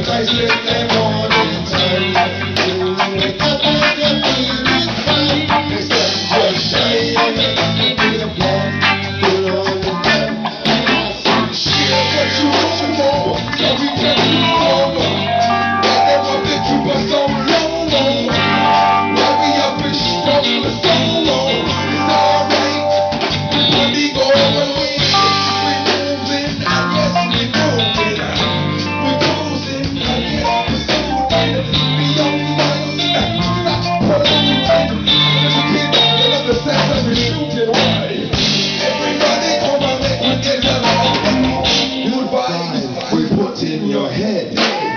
nice little morning time. Wake up on your feet, it's fine. The sun just shining, feel the blood, put on the gun. Share what you want more, so we can move over. They never been through for so long. Why we up and struggle for so long? It's alright, when we go when we moving, I guess we moving. We cruising, I guess we're soothing. Be on miles, stop polluting. Let the sense of the shooting. Everybody come and make we get along. Good vibes we put in your head.